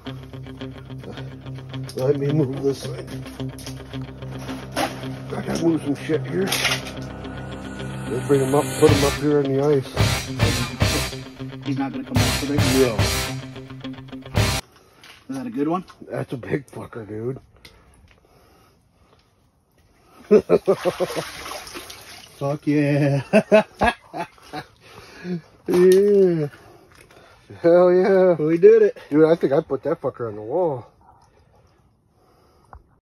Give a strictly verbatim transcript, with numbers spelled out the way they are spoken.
Let me move this thing. I gotta move some shit here. Let's bring him up, put him up here on the ice. He's not gonna come off today? No. Is that a good one? That's a big fucker, dude. Fuck yeah. Yeah. Hell yeah. We did it. Dude, I think I put that fucker on the wall.